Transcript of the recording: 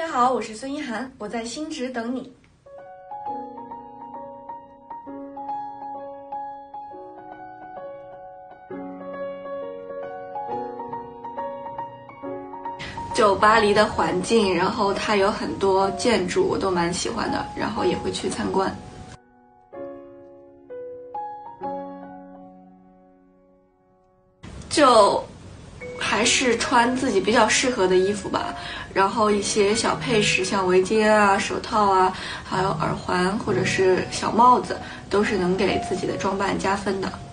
好，我是孙一涵，我在新址等你。就巴黎的环境，然后它有很多建筑，我都蛮喜欢的，然后也会去参观。就还是穿自己比较适合的衣服吧，然后一些小配饰，像围巾啊、手套啊，还有耳环或者是小帽子，都是能给自己的装扮加分的。